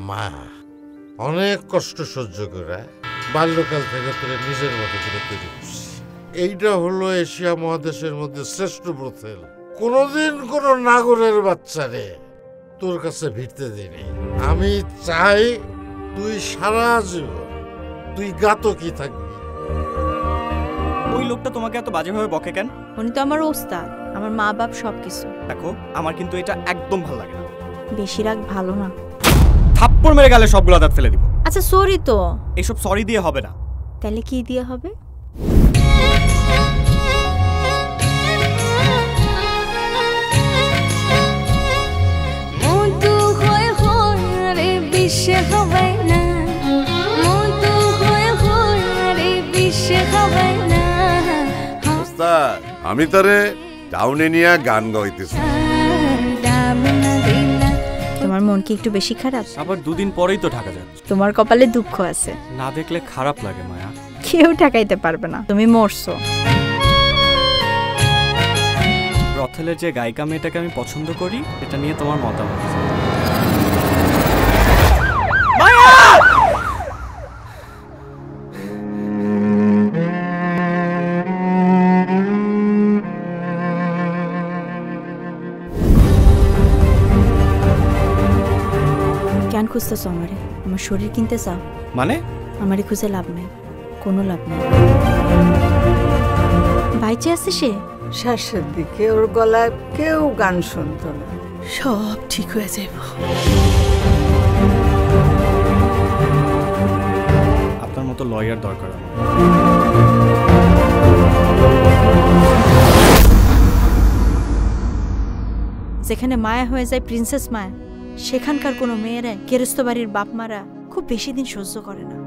মা অনেক কষ্ট সহ্য করে বাল্যকাল থেকে তোরে নিজের মতো করে তৈরি করছি। এইটা হলো এশিয়া মহাদেশের মধ্যে শ্রেষ্ঠ ব্রথেল। কোনোদিন কোন নাগরের বাচ্চারে তোর কাছে ভিড়তে দিনি। আমি চাই তুই সারা জীবন তুই ঘাতকই থাকবি। ওই লোকটা তোমাকে এত বাজেভাবে বকে কেন? উনি তো আমার ওস্তাদ, আমার মা বাপ সবকিছু। দেখো আমার কিন্তু এটা একদম ভালো লাগে না। বেশি রাগ ভালো না। থাপ্পড় মেরে গেলে সবগুলো দাঁত ফেলে দিব। আচ্ছা সরি তো। এইসব সরি দিয়ে হবে না। তাহলে কি দিয়ে হবে? আমি তারে টাউনে নিয়ে গান গাইতেছি। তোমার মন কি একটু বেশি খারাপ? আবার দুদিন পরেই তো ঢাকা যাচ্ছে। তোমার কপালে দুঃখ আছে। না দেখলে খারাপ লাগে মায়া। কেউ ঠেকাইতে পারবে না, তুমি মরছো। রথেলের যে গায়িকা মেয়েটাকে আমি পছন্দ করি, এটা নিয়ে তোমার মতামত? কেন খুঁজতেছ আমারে? আমার শরীর কিনতে চাও? মানে? আমারে খুঁজে লাভ নাই, কোনো লাভ নেই। বাইচে আছে সে? শেষের দিকে ওর গলায় কেউ গান শুনত না। সব ঠিক হয়ে যাইব। আপনার মতো লয়ার দরকার। যেখানে মায়া হয়ে যায় প্রিন্সেস মায়া, সেখানকার কোনো মেয়েরা গেরস্ত বাড়ির বাপ মারা খুব বেশি দিন সহ্য করে না।